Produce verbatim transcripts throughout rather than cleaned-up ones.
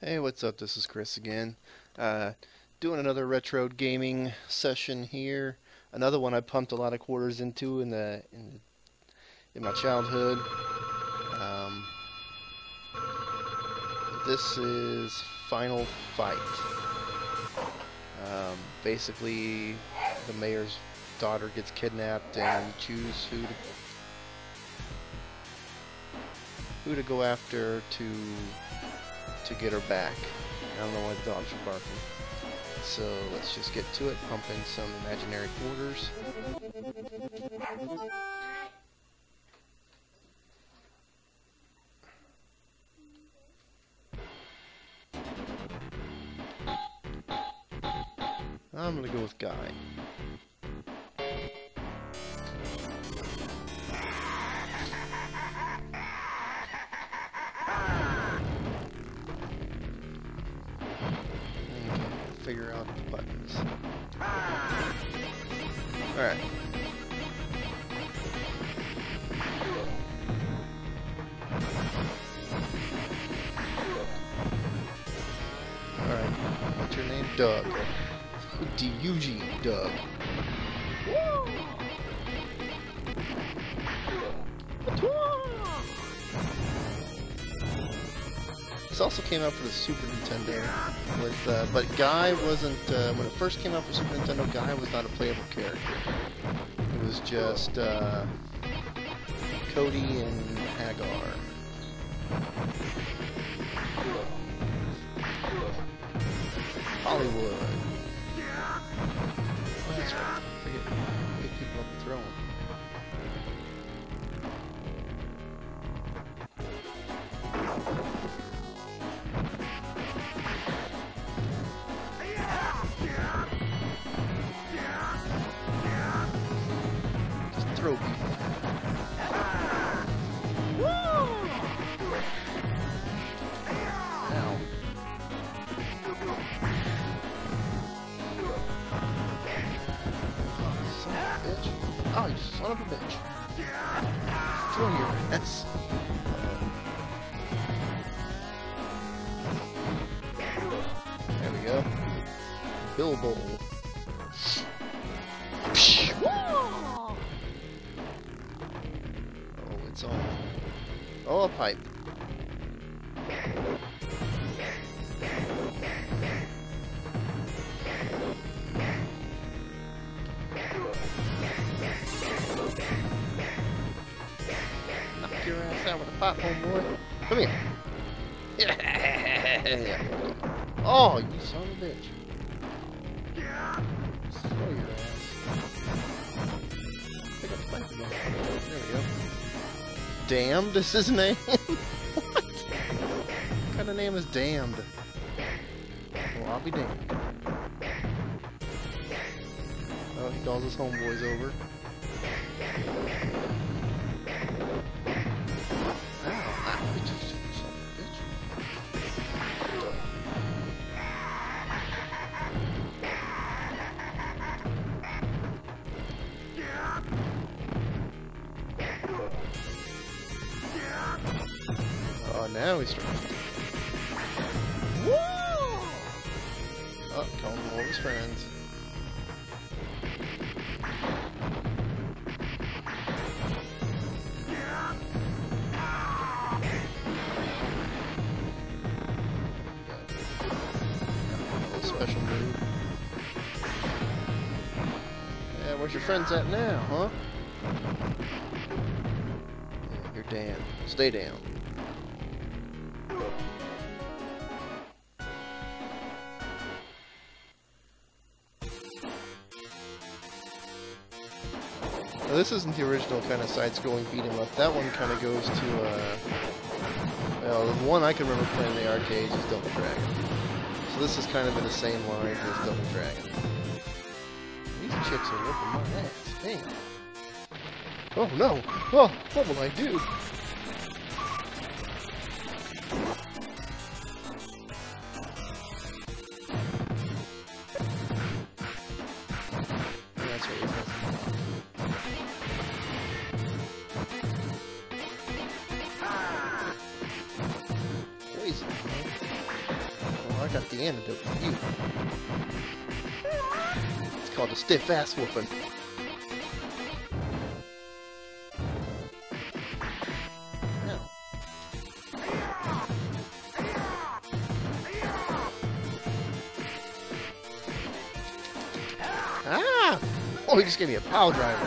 Hey, what's up? This is Chris again. Uh, doing another retro gaming session here. Another one I pumped a lot of quarters into in the in, in my childhood. Um, this is Final Fight. Um, basically, the mayor's daughter gets kidnapped, and you choose who to who to go after to. to get her back. I don't know why the dogs are barking. So let's just get to it, pump in some imaginary quarters. I'm gonna go with Guy. Figure out the buttons. Alright. Alright. What's your name? Doug. D U G, Doug. This also came out for the Super Nintendo, with, uh, but Guy wasn't, uh, when it first came out for Super Nintendo, Guy was not a playable character. It was just uh, Cody and Hagar. Hollywood. Oh, that's right. I forget. Pick people up and throw them. Throw people. Ow. Son of a bitch. Oh, you son of a bitch. Throw your ass. There we go. Bilbo. It's on. Oh, a pipe. Knock your ass out with a pipe, homeboy. Come here. Yeah. Oh, you son of a bitch. Throw your ass. Pick up the pipe again. There we go. Damned is his name? What? What kind of name is Damned? Well, I'll be damned. Oh, he calls his homeboys over. Ow, ow, you just son of a bitch. Oh, now he's trying. Woo! Oh, calling all his friends. Special move. Yeah, where's your friends at now, huh? Yeah, you're down. Stay down. Now, this isn't the original kind of side-scrolling beat-em-up. That one kind of goes to, uh... well, the one I can remember playing in the arcades is Double Dragon. So this is kind of in the same line as Double Dragon. These chicks are whipping my ass. Damn. Oh, no! Oh, what will I do? That's what you're Poison, huh? I got the antidote for you. It's called a stiff ass whooping. Ah! Oh, he just gave me a power driver.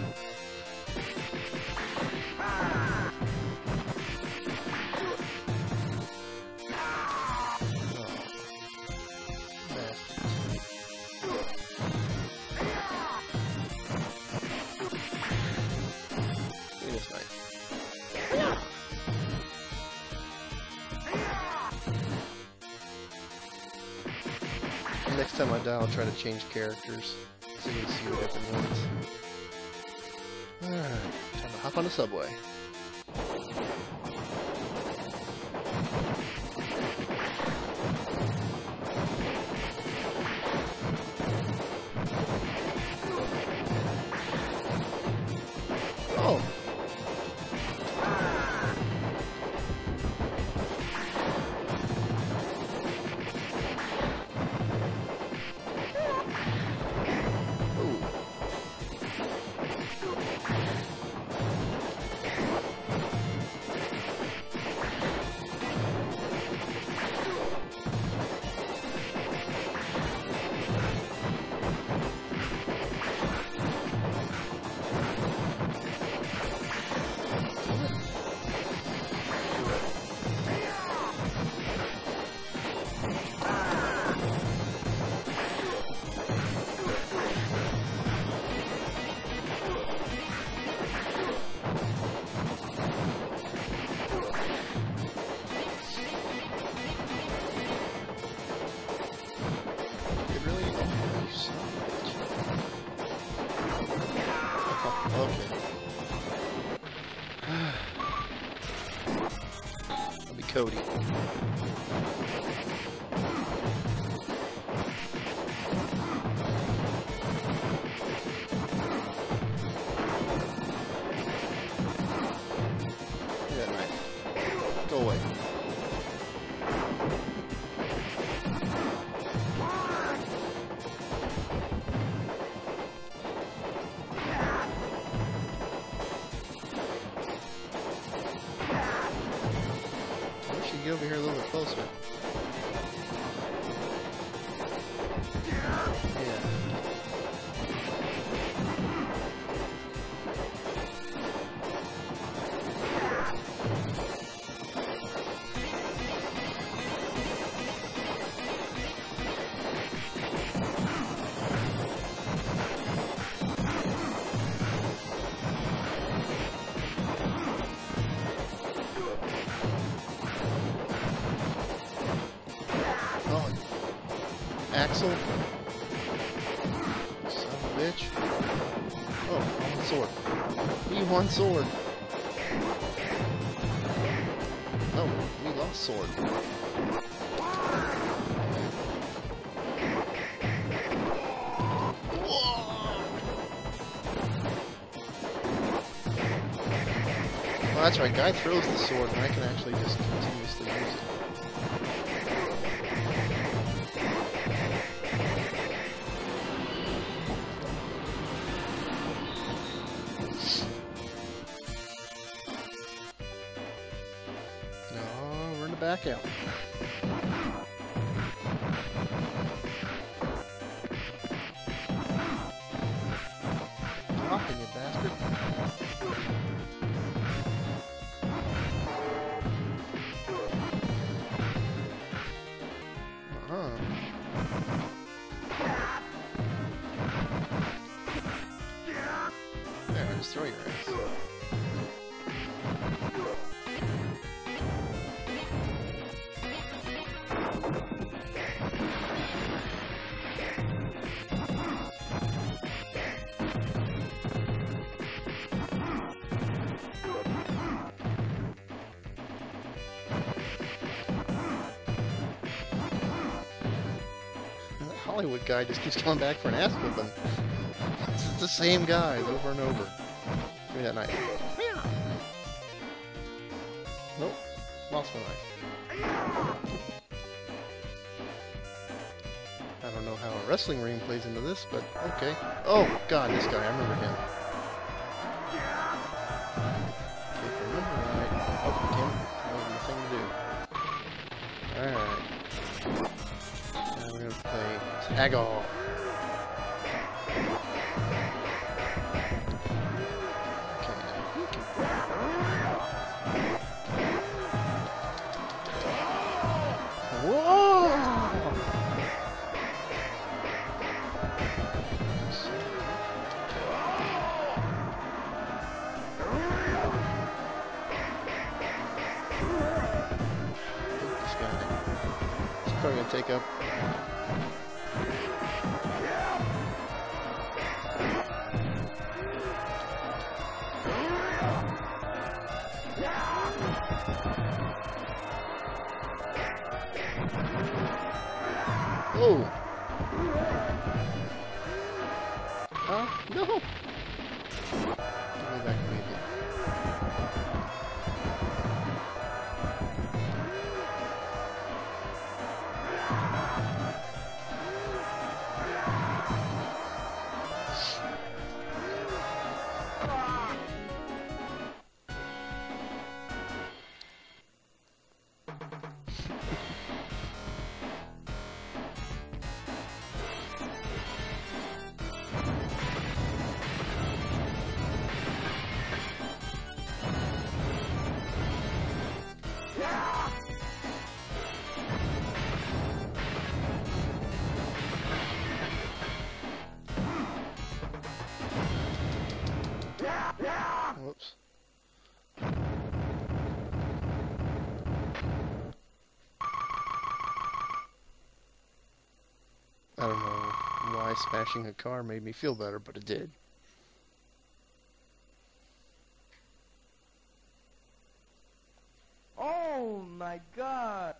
Next time I die, I'll try to change characters so you can see what happens. Alright, time to hop on the subway. Oh! Okay. I'll be Cody. Yeah, right. Go away. Get over here a little bit closer. Yeah. Axel? Son of a bitch. Oh, one sword. We won sword. Oh, we lost sword. Well, that's right. Guy throws the sword, and I can actually just continuously use it. Back out. Dropping you bastard. Uh-huh. There, just throw your ass. Hollywood guy just keeps coming back for an ass whooping. It's the same guys over and over. Give me that knife. Nope. Lost my knife. wrestling ring plays into this, but okay. Oh, God, this guy, I remember him. Okay, if I remember right. Oh, Kim, that was the thing to do. Alright. Now we're gonna play Tag All. Okay, now he can... Whoa! Probably gonna take up. Oh! Huh? No! Give me back maybe. Whoops. I don't know why smashing a car made me feel better, but it did. Oh my God!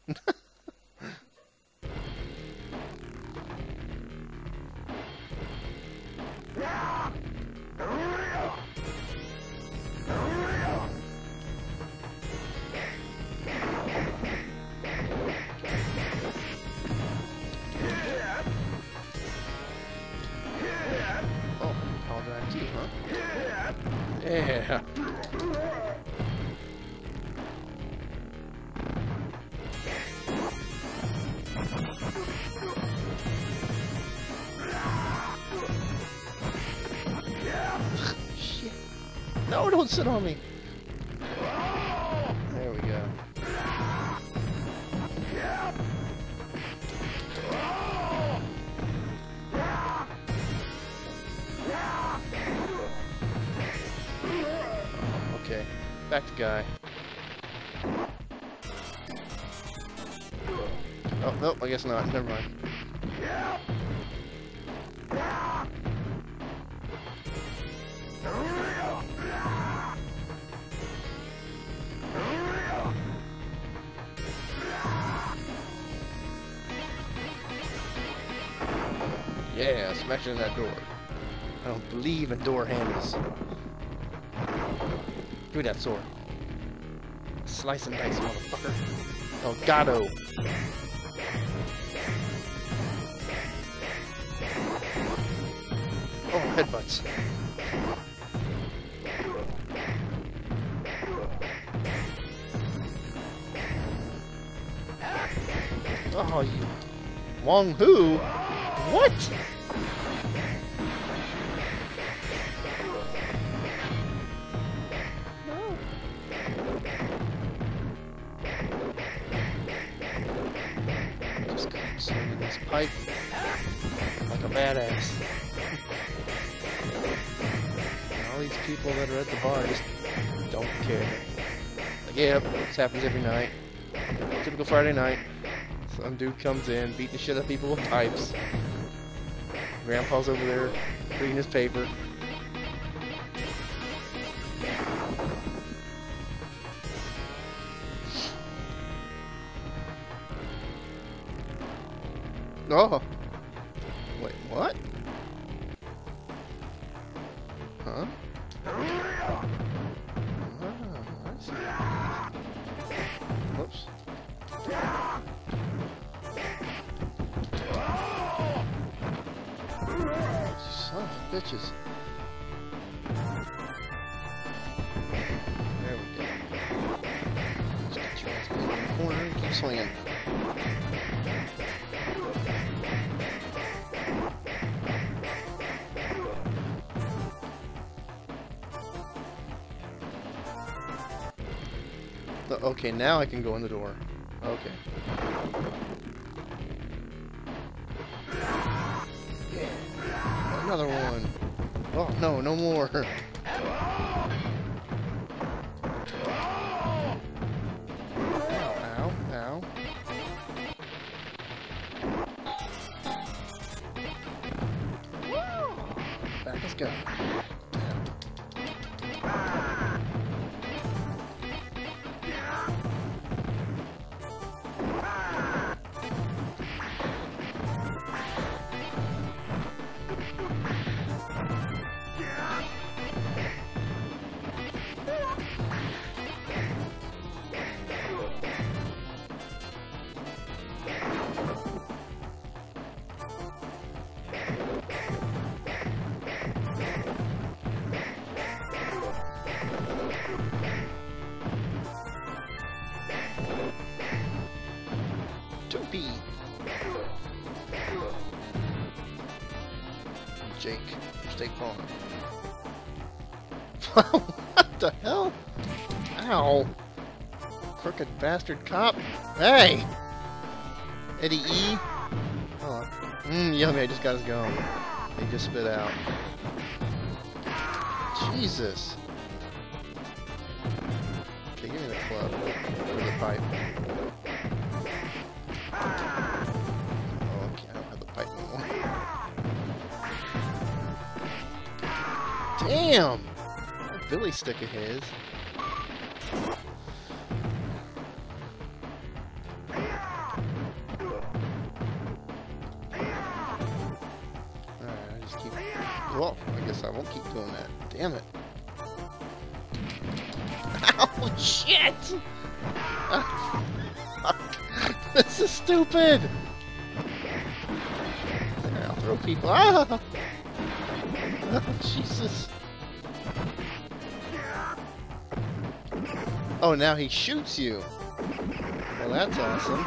Oh, I'll drive too, huh? Yeah. Shit. No, don't sit on me. There we go. Okay, back to Guy. Oh, nope, I guess not. Never mind. Yeah, smash it in that door. I don't believe in door handles. Give me that sword. Slice and dice, motherfucker. Elgato. Oh, headbutts. Oh, you... Wong Hu? What? No. Just swinging this pipe like a badass. And all these people that are at the bar just don't care. Like, yep, this happens every night. Typical Friday night. Some dude comes in, beating the shit out of people with pipes. Grandpa's over there reading his paper. Oh! Wait, what? Huh? Ah, I see. Whoops. Son of bitches. There we go. Just get your ass in the corner and keep swinging. Okay, now I can go in the door. Okay. Another one. Oh, no, no more. Ow, ow. Back us go. Toopy. Jake, State Farm. What the hell? Ow. Crooked bastard cop. Hey! Eddie E. Oh, mmm, yummy, I just got his gum. He just spit out. Jesus. Okay, give me the club. Or the pipe. Oh, okay, I don't have the pipe anymore. Damn! That Billy stick of his. Alright, I just keep... Well, I guess I won't keep doing that. Damn it. Ow, shit! Ah, fuck. This is stupid! There, I'll throw people. Ah! Oh, Jesus. Oh, now he shoots you. Well, that's awesome.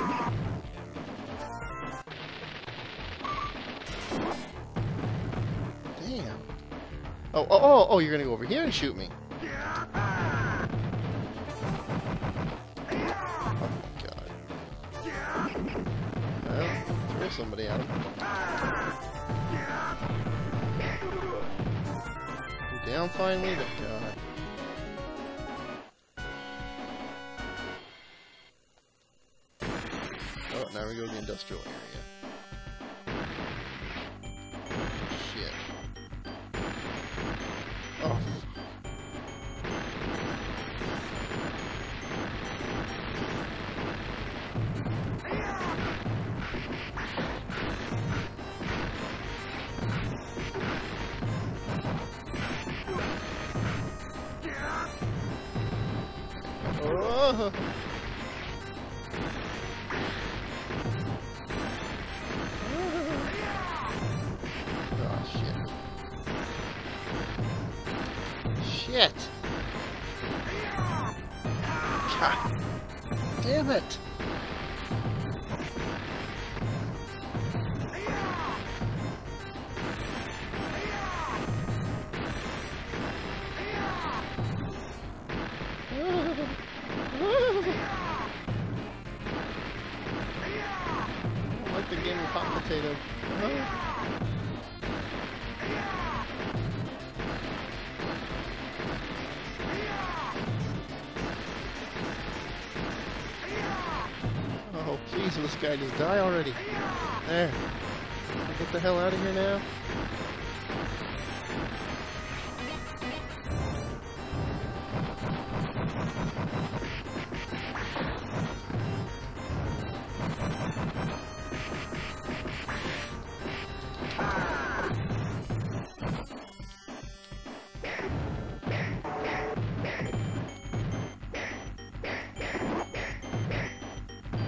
Damn. Oh, oh, oh, oh, you're gonna go over here and shoot me. Well, throw somebody at him. You down finally? But God. Oh, now we go to the industrial area. Shit. Oh. Oh. Oh, shit. Shit! God damn it! I like the game of hot potato. Oh, please, will this guy just die already? There. Get the hell out of here now.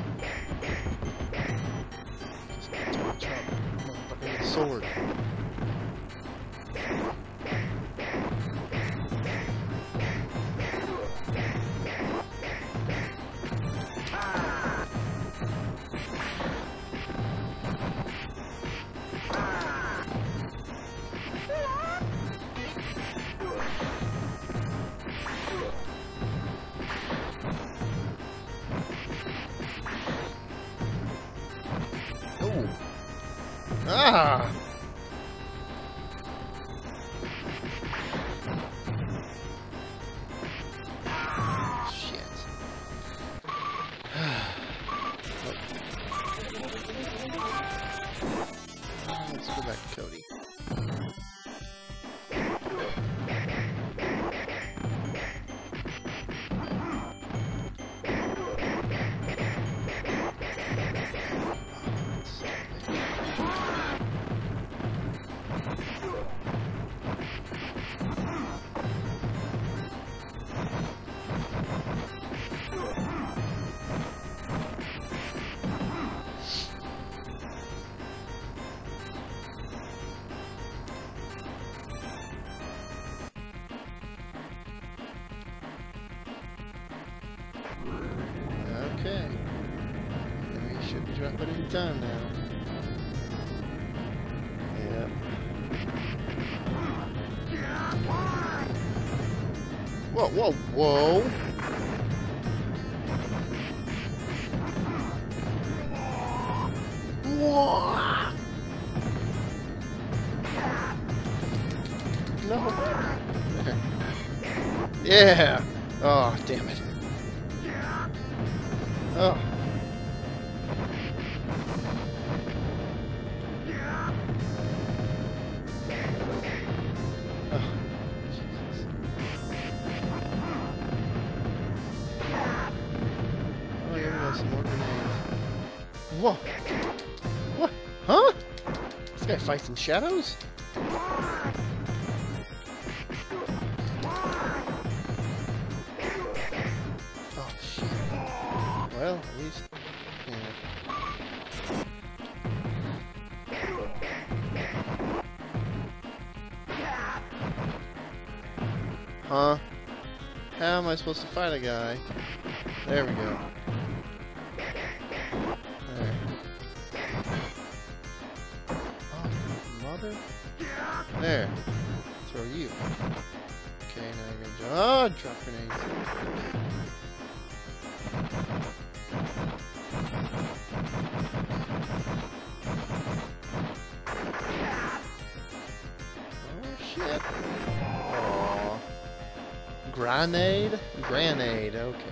Sword. Oh. Ah! Let's go back to Cody. Okay. And we should be dropping in time now. Yep. Whoa, whoa, whoa! Whoa! No! Yeah! Oh, damn it. Oh. Oh. Jesus. Oh, yeah, we got some more grenades. Whoa! What? Huh? This guy fights in shadows? Well, at least, yeah. Huh? How am I supposed to fight a guy? There we go. There. Oh, mother? There. Throw you. Okay, now you're gonna jump. Oh, drop grenades. Oh shit. Aww. Grenade? Grenade, okay.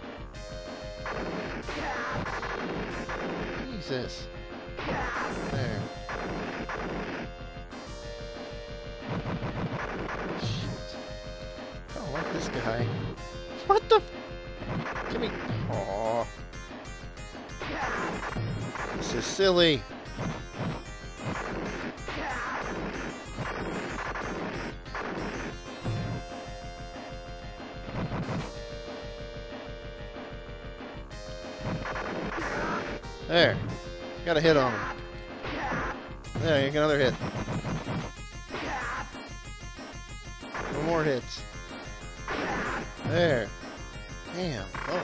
Jesus. There. Shit. I don't like this guy. What the? Give me. Aww. This is silly. There. Got a hit on him. There, you get another hit. No more hits. There. Damn. Oh.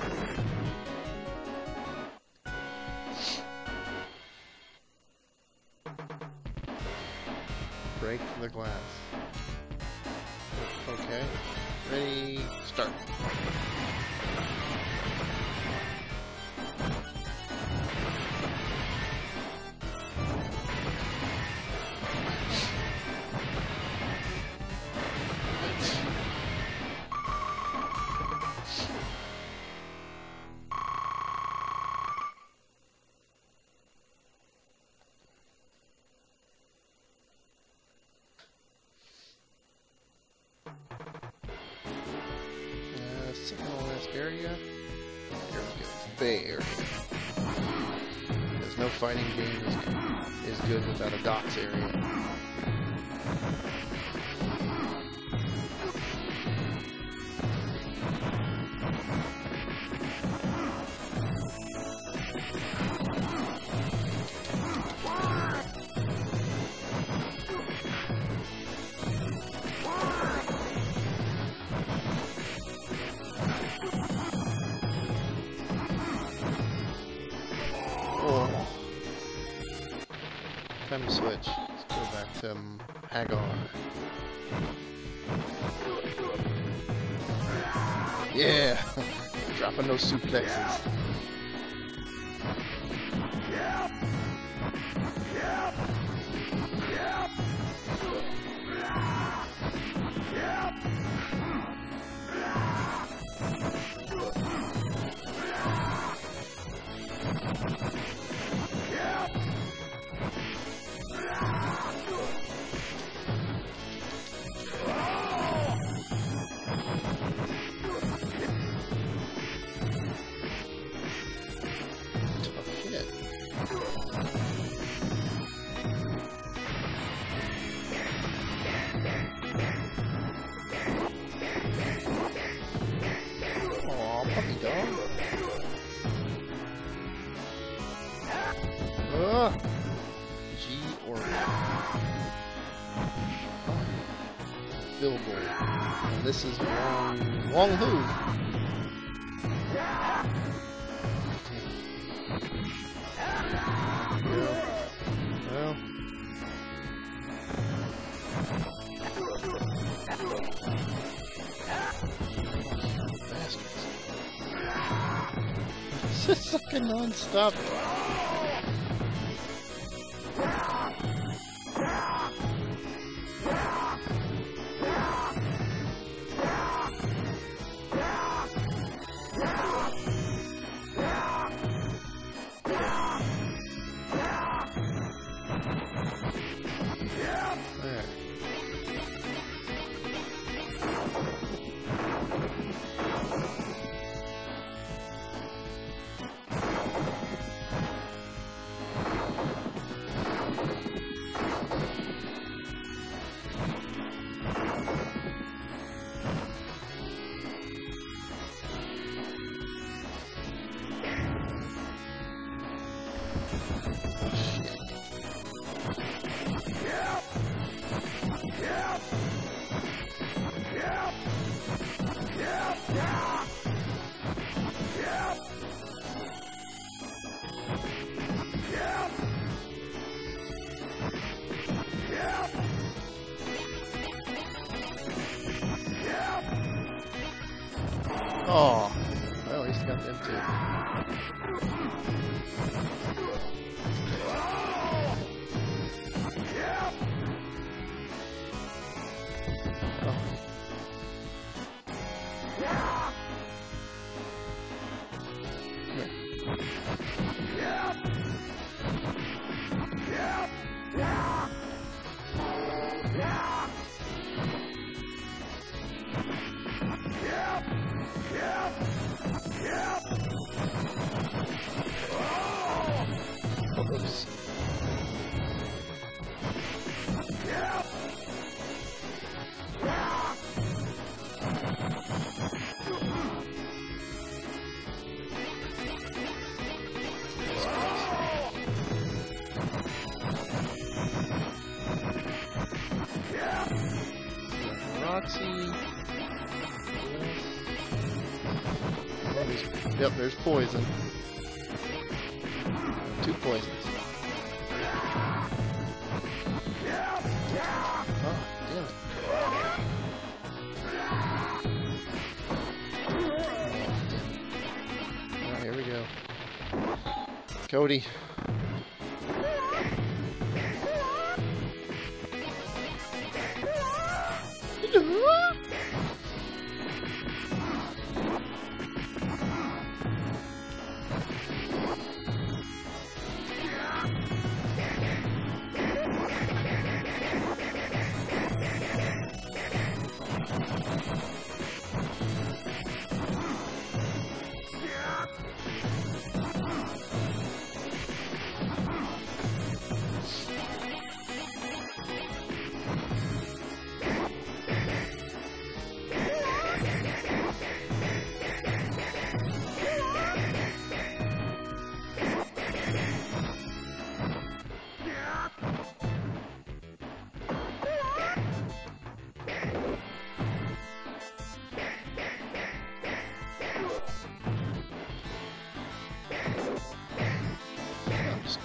Break the glass. Okay. Ready, start. Second to last area. Here we go. There. Because no fighting game is, is good without a dots area. Oh. time to switch. Let's go back to um, Hagar. Yeah! Dropping those suplexes. Ugh. G or Billboard. And this is Wong Wong Hu. Well. Bastards. It's just fucking non-stop. Oh, well, at least I got them too. Oops. Roxy. Oh, there's, yep, there's poison. Two poisons. Oh, damn it. Alright, here we go. Cody.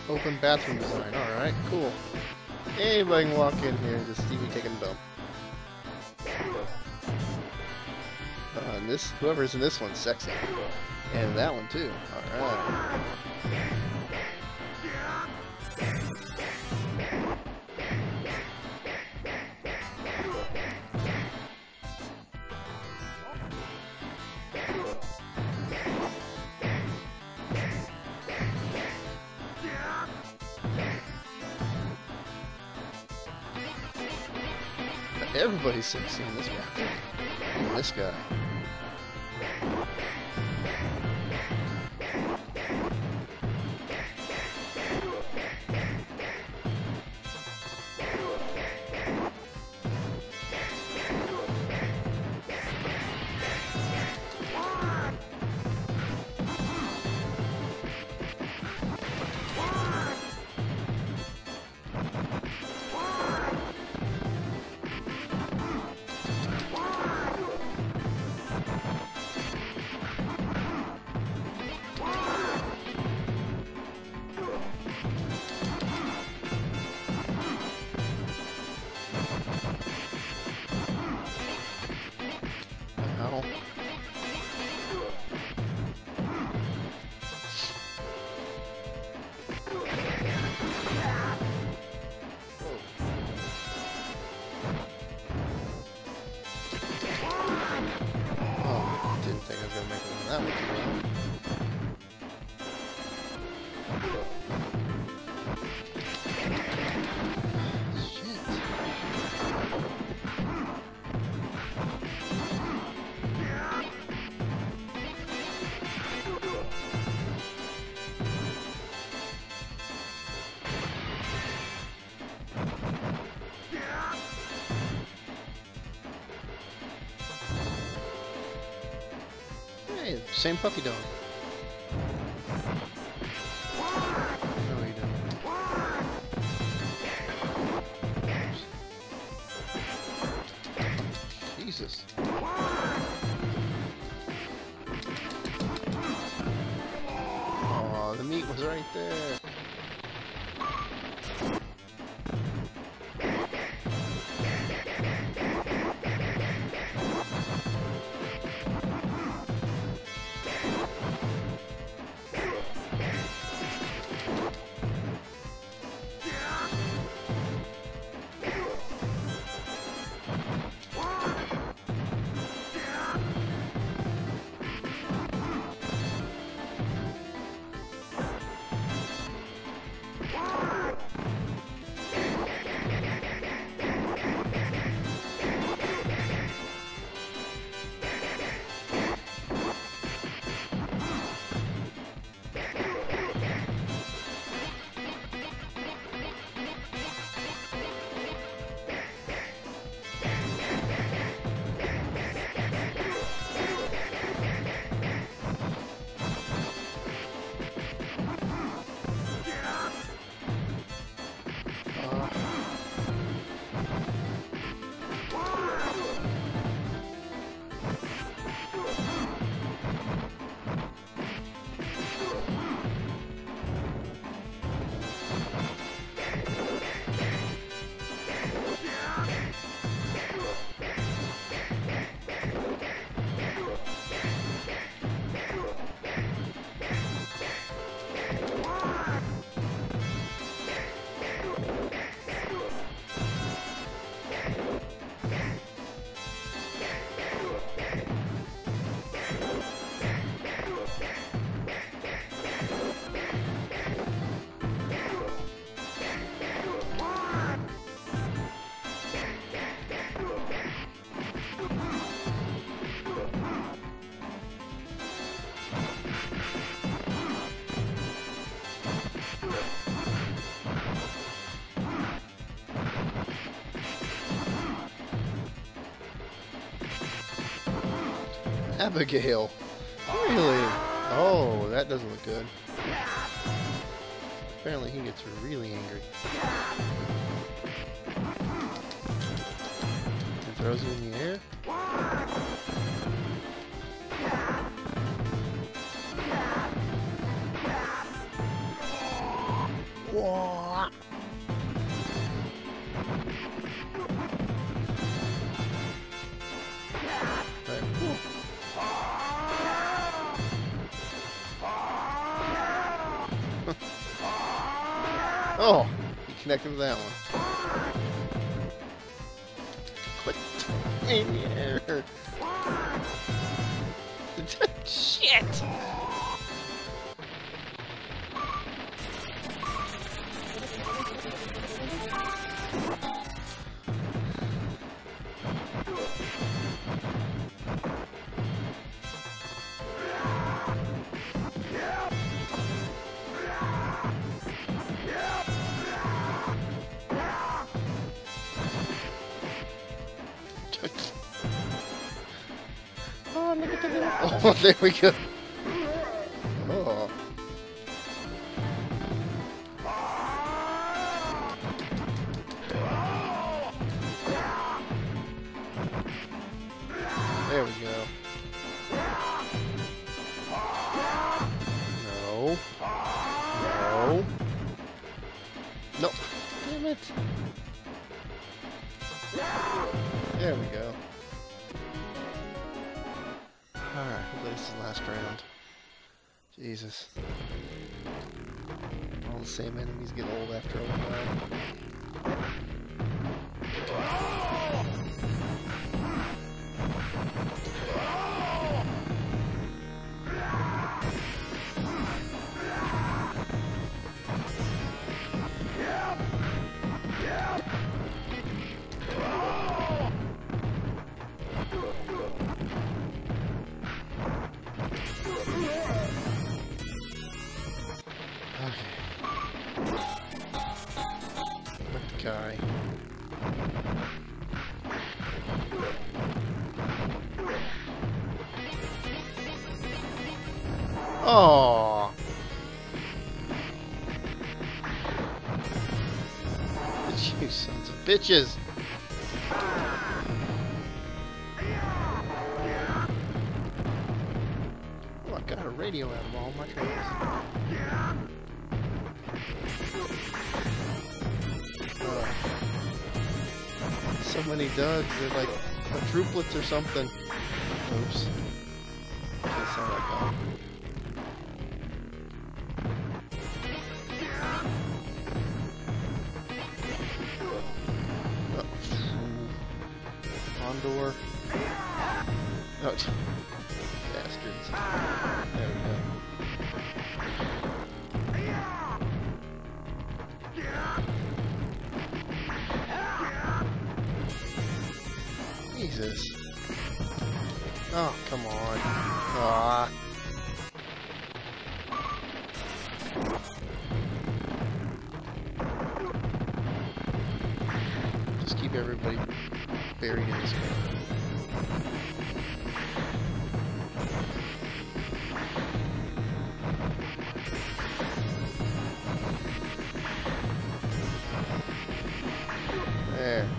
Open bathroom design. Alright, cool. Anybody can walk in here and just see me taking a dump. Uh, and this, whoever's in this one's sexy. And that one too. Alright. Everybody's sexy in this one. And this guy. Ow. Oh, didn't think I was gonna make it on that one. Hey, same puppy dog. No, you don't. Jesus. Oh, the meat was right there. Abigail. Really? Oh, that doesn't look good. Apparently he gets really angry. And throws it in the air. Whoa. Right. Oh, he connected with that one. Quit in here. Shit. Oh, look at the little... Oh, there we go. Oh. There we go. No. No. No. Damn it. There we go. Alright, hopefully this is the last round. Jesus. All the same enemies get old after a while. Guy. Oh, you sons of bitches! Oh, I got a radio out of all my trains. So many duds, they're like quadruplets or something. Oops. Doesn't sound like that. Oh. Condor. Oh, bastards. There we go. Jesus. Oh, come on. Ah. Just keep everybody buried in this one. There.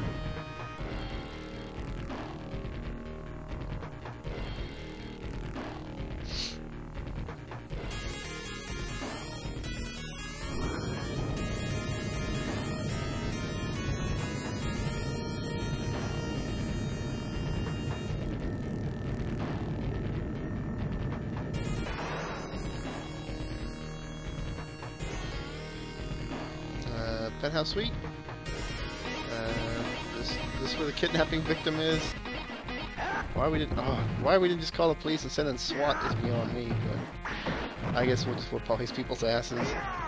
Penthouse Suite? Uh, this, this where the kidnapping victim is? Why we didn't? Oh, why we didn't just call the police and send in SWAT is beyond me. But I guess we'll just whip all these people's asses.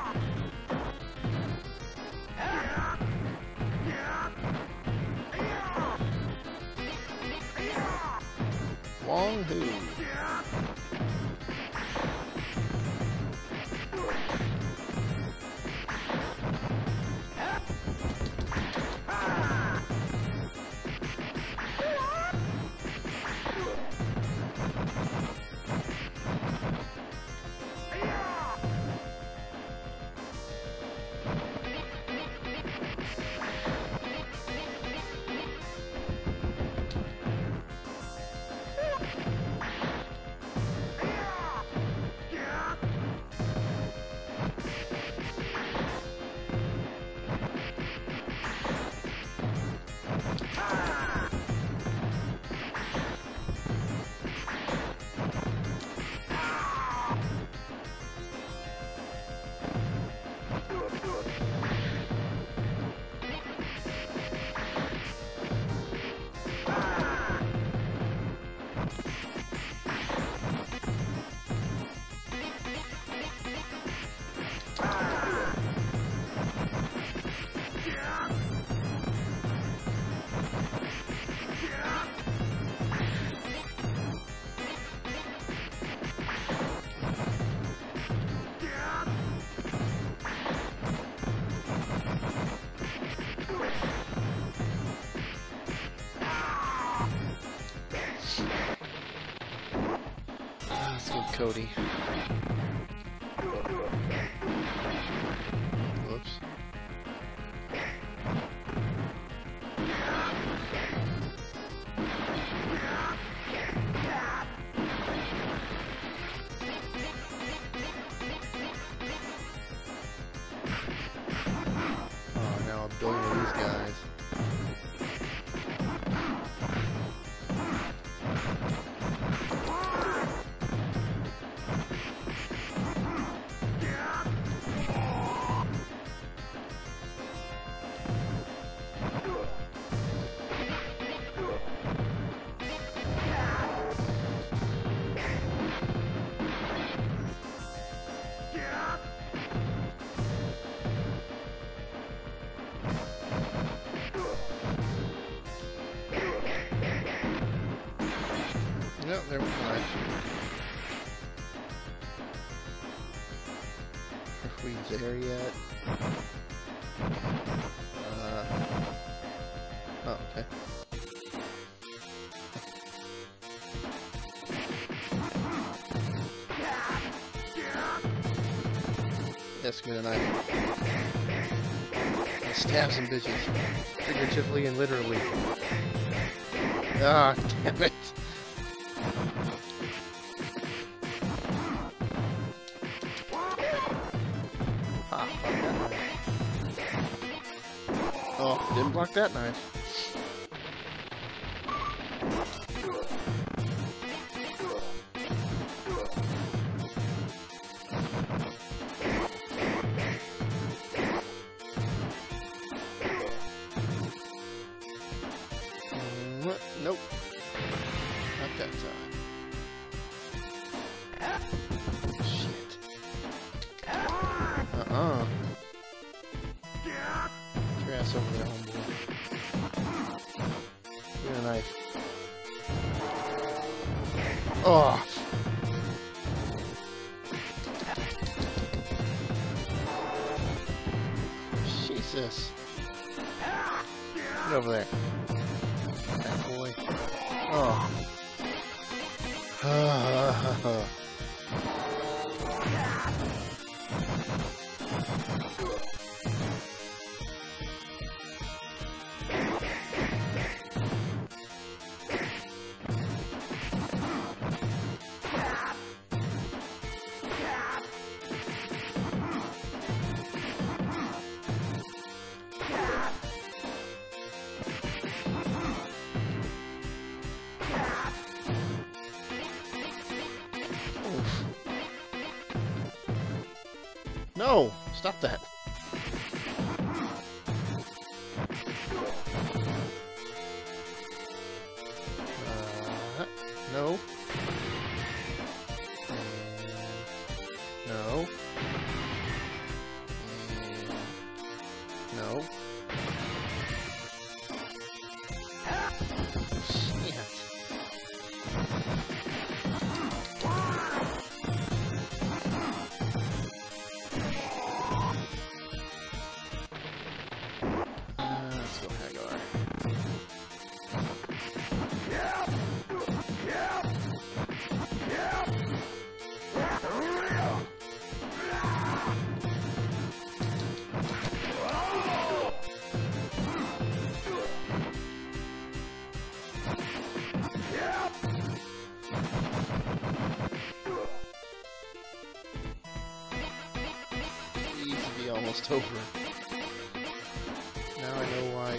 Wong Hu. Cody. Whoops. Oh, now a billion of these guys. Yep, there we go. Are we there yet? Uh, oh, okay. Yes, give me the knife. I'll stab some bitches. Figuratively and literally. Ah, damn it. Oh, didn't block that knife. Mm, nope. Not that time. Shit. Uh-uh. Your ass over there, homeboy. Give me a knife. Oh! Jesus. Get over there. That boy. Oh. No! Stop that. Uh, no. And no. And no. Shit. Almost over. Now I know why.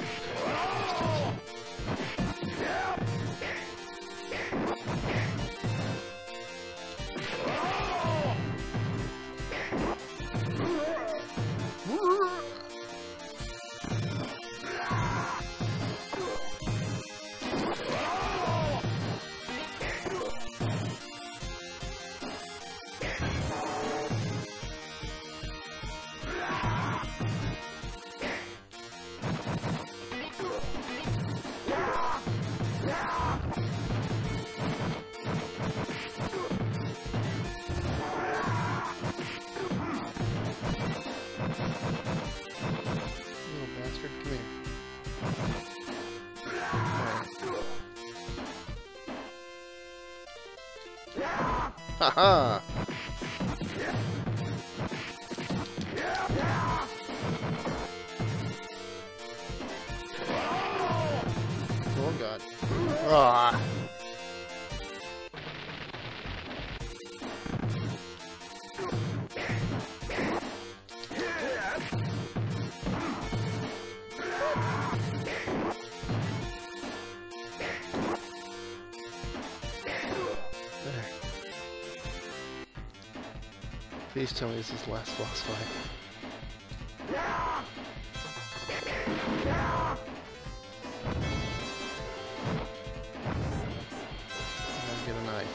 Haha! Oh god. Ah! Please tell me this is the last boss fight. I'll get a knife.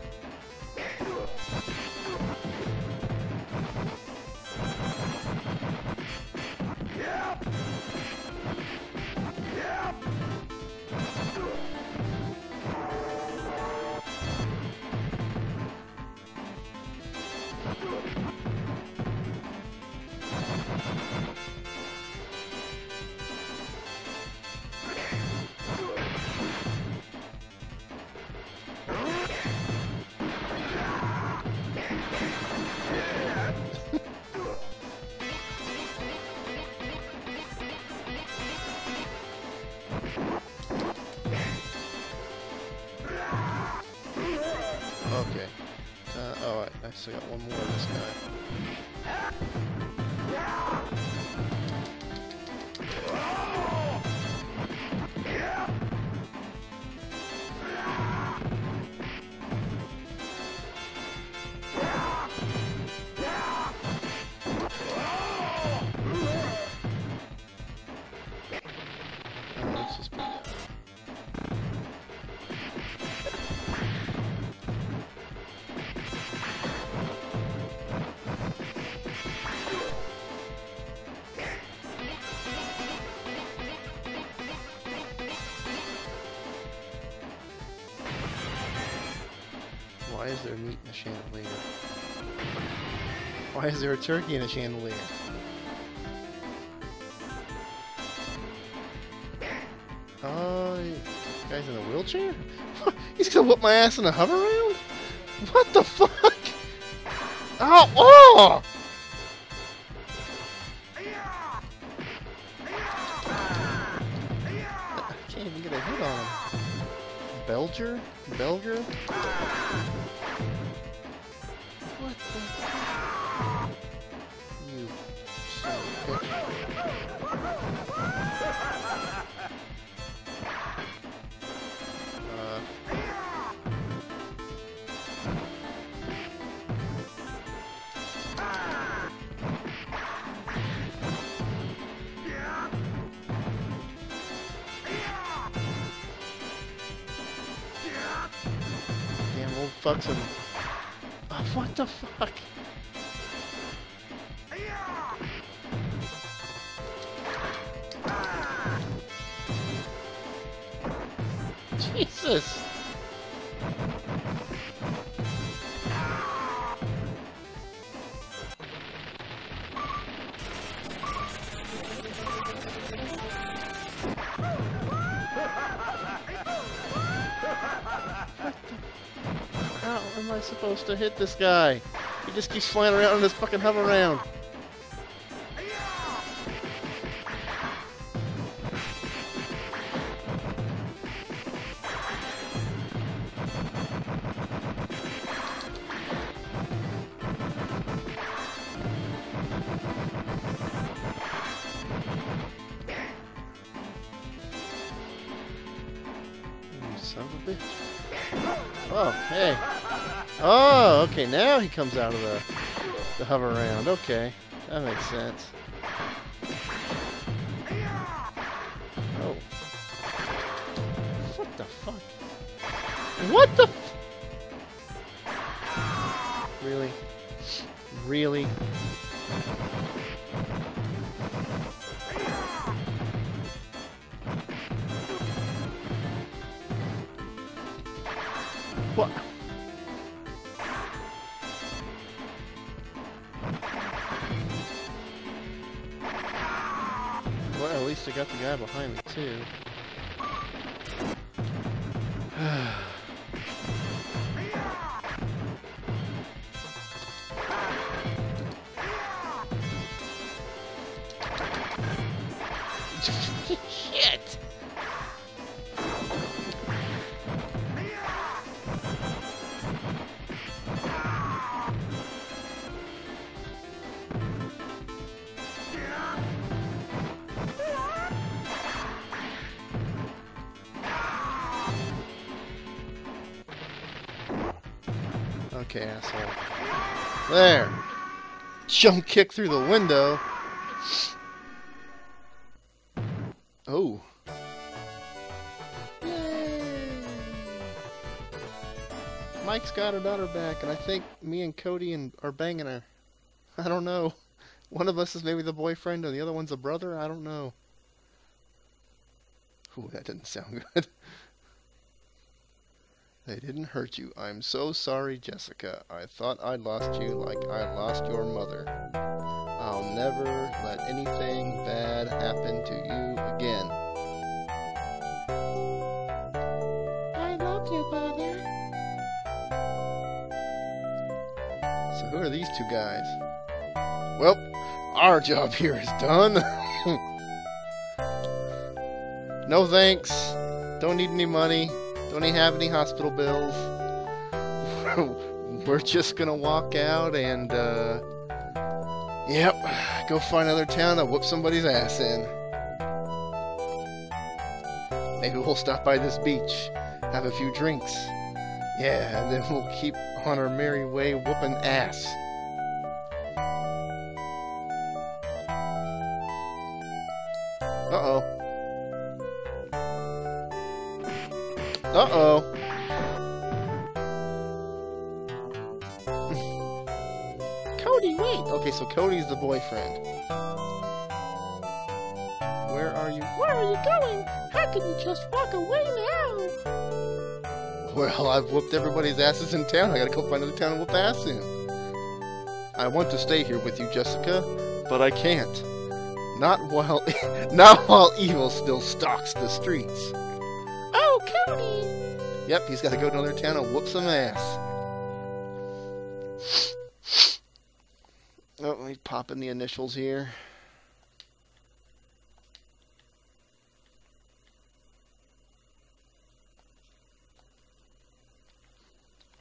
Okay. Uh, oh, I still got one more of this guy. Uh, let's just put that. Why is there meat in a chandelier? Why is there a turkey in a chandelier? Oh, uh, guy's in a wheelchair? He's gonna whoop my ass in a hover round? What the fuck? Ow! Oh! I can't even get a hit on him. Belger? Belger? What the? You son of a bitch. Uh. Damn old fucks and... Oh, what the fuck? Jesus! How am I supposed to hit this guy? He just keeps flying around in this fucking hover round. You son of a bitch. Oh, hey. Oh, okay, now he comes out of the, the hover round. Okay, that makes sense. Oh. What the fuck? What the f- Really? Really? What? Well, at least I got the guy behind me, too. Shit! Okay, asshole. There! Jump kick through the window. Oh. Yay! Mike's got her daughter back, and I think me and Cody and are banging her. I don't know. One of us is maybe the boyfriend, and the other one's a brother. I don't know. Ooh, that didn't sound good. They didn't hurt you. I'm so sorry, Jessica. I thought I lost you like I lost your mother. I'll never let anything bad happen to you again. I love you, Mother. So who are these two guys? Well, our job here is done. No thanks. Don't need any money. Don't even have any hospital bills. We're just gonna walk out and, uh, yep, go find another town to whoop somebody's ass in. Maybe we'll stop by this beach, have a few drinks. Yeah, and then we'll keep on our merry way whooping ass. Uh-oh. Uh-oh. Cody, wait! Okay, so Cody's the boyfriend. Where are you? Where are you going? How can you just walk away now? Well, I've whooped everybody's asses in town. I gotta go find another town and whoop ass in. I want to stay here with you, Jessica, but I can't. Not while, not while evil still stalks the streets. Oh, Cody! Yep, he's got to go to another town and whoop some ass. Oh, let me pop in the initials here.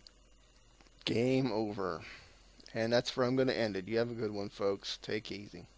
Game over. And that's where I'm going to end it. You have a good one, folks. Take it easy.